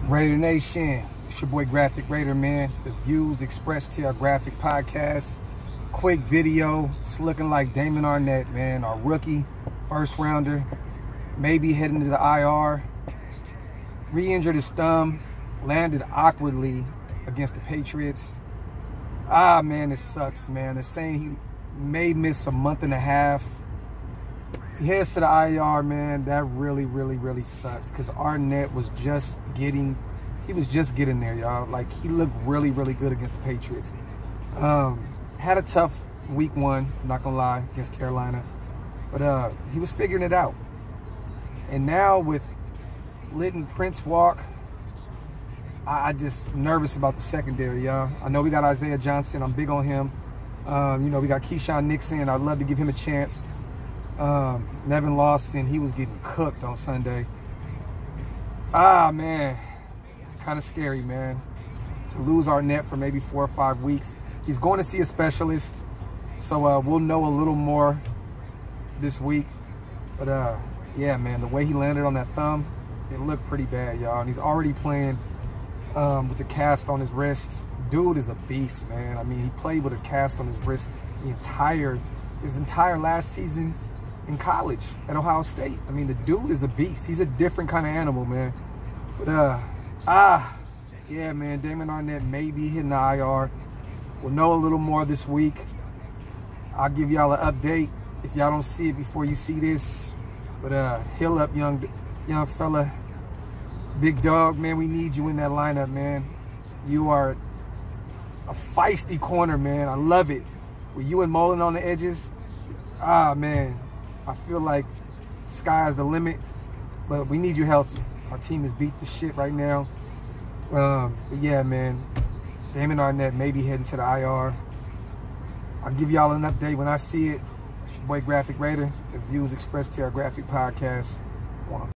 Raider Nation, it's your boy Graphic Raider, man. The views expressed to our Graphic Podcast. Quick video. It's looking like Damon Arnette, man, our rookie, first rounder, maybe heading to the IR. Re-injured his thumb, landed awkwardly against the Patriots. Man, it sucks, man. They're saying he may miss a month and a half. If he heads to the IR, man, that really sucks, because Arnette was just getting there, y'all. Like, he looked really good against the Patriots. Had a tough week one, I'm not gonna lie, against Carolina, but he was figuring it out. And now with letting Prince walk, I just nervous about the secondary, y'all. I know we got Isaiah Johnson, I'm big on him. You know, we got Keyshawn Nixon, I'd love to give him a chance. Nevin Lawson, he was getting cooked on Sunday. Man, it's kind of scary, man, to lose Arnette for maybe 4 or 5 weeks. He's going to see a specialist, so we'll know a little more this week. But yeah, man, the way he landed on that thumb, it looked pretty bad, y'all. And he's already playing with the cast on his wrist. Dude is a beast, man. I mean, he played with a cast on his wrist his entire last season in college at Ohio State. I mean, the dude is a beast. He's a different kind of animal, man. But yeah, man, Damon Arnette may be hitting the IR. We'll know a little more this week. I'll give y'all an update if y'all don't see it before you see this. But heal up, young fella. Big dog, man, we need you in that lineup, man. You are a feisty corner, man. I love it. With you and Mullen on the edges, man, I feel like sky's the limit. But we need you healthy. Our team is beat to shit right now. But yeah, man, Damon Arnette may be heading to the IR. I'll give y'all an update when I see it. It's your boy Graphic Raider. The views expressed to our Graphic Podcast.